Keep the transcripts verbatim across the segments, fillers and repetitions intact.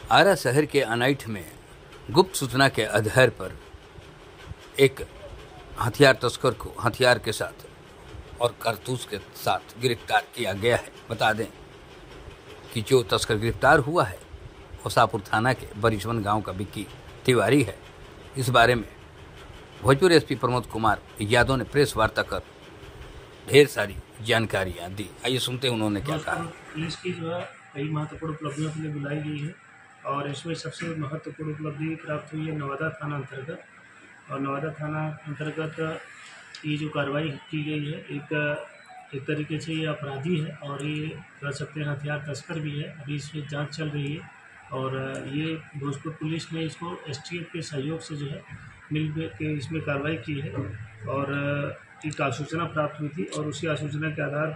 आरा शहर के अनाइठ में गुप्त सूचना के आधार पर एक हथियार तस्कर को हथियार के साथ और कारतूस के साथ गिरफ्तार किया गया है। बता दें कि जो तस्कर गिरफ्तार हुआ है वो शाहपुर थाना के बरिशवन गांव का विक्की तिवारी है। इस बारे में भोजपुर एसपी प्रमोद कुमार यादव ने प्रेस वार्ता कर ढेर सारी जानकारियां दी। आइए सुनते हैं उन्होंने क्या कहा। पुलिस की जो है कई महत्वपूर्ण उपलब्धियों के लिए बुलाई गई है और इसमें सबसे महत्वपूर्ण उपलब्धि प्राप्त हुई है नवादा थाना अंतर्गत। और नवादा थाना अंतर्गत ये जो कार्रवाई की गई है एक एक तरीके से ये अपराधी है और ये कह सकते हैं हथियार तस्कर भी है। अभी इसमें जांच चल रही है और ये भोजपुर पुलिस ने इसको एसटीएफ के सहयोग से जो है मिल के इसमें कार्रवाई की है और एक आसूचना प्राप्त हुई थी और उसी आसूचना के आधार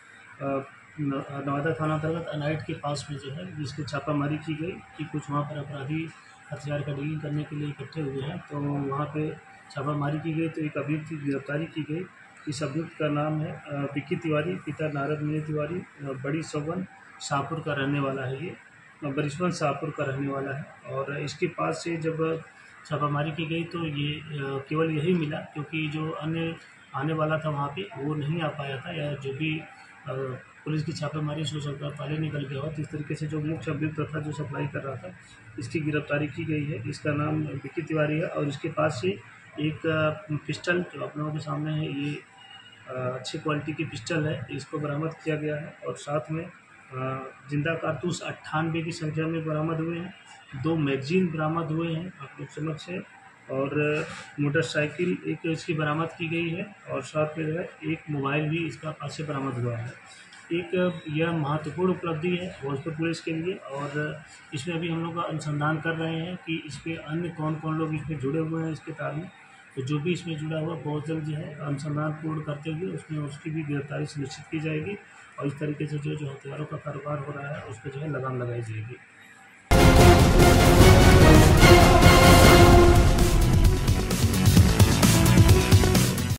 पर नवादा थाना अंतर्गत अनाइठ के पास में जो है जिसकी छापामारी की गई कि कुछ वहाँ पर अपराधी हथियार का डीलिंग करने के लिए इकट्ठे हुए हैं। तो वहाँ पे छापामारी की गई तो एक अभियुक्त की गिरफ्तारी की गई। इस अभियुक्त का नाम है विक्की तिवारी, पिता नारद मुनि तिवारी, बड़ी सौवन शाहपुर का रहने वाला है। ये बरिशवन शाहपुर का रहने वाला है और इसके पास से जब छापामारी की गई तो ये केवल यही मिला क्योंकि जो अन्य आने वाला था वहाँ पे वो नहीं आ पाया था या जो भी पुलिस की छापेमारी से सकता पहले निकल गया हो। तो इस तरीके से जो मुख्य अभियुक्त था जो सप्लाई कर रहा था इसकी गिरफ्तारी की गई है। इसका नाम विक्की तिवारी है और इसके पास से एक पिस्टल जो आप लोगों के सामने है ये अच्छी क्वालिटी की पिस्टल है, इसको बरामद किया गया है और साथ में जिंदा कारतूस अट्ठानवे की संख्या में बरामद हुए हैं। दो मैगजीन बरामद हुए हैं आप लोग समक्ष है और मोटरसाइकिल एक इसकी बरामद की गई है और साथ में जो है एक मोबाइल भी इसका पास से बरामद हुआ है। एक यह महत्वपूर्ण उपलब्धि है भोजपुर पुलिस के लिए और इसमें अभी हम लोग अनुसंधान कर रहे हैं कि इस पर अन्य कौन कौन लोग इसमें जुड़े हुए हैं इसके तार में। तो जो भी इसमें जुड़ा हुआ बहुत जल्द जो है अनुसंधान पूर्ण करते हुए उसमें उसकी भी गिरफ्तारी सुनिश्चित की जाएगी और इस तरीके से जो जो हथियारों का कारोबार हो रहा है उस पर जो है लगाम लगाई जाएगी।